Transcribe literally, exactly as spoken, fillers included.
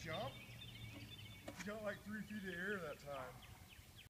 jump? He got like three feet of air that time.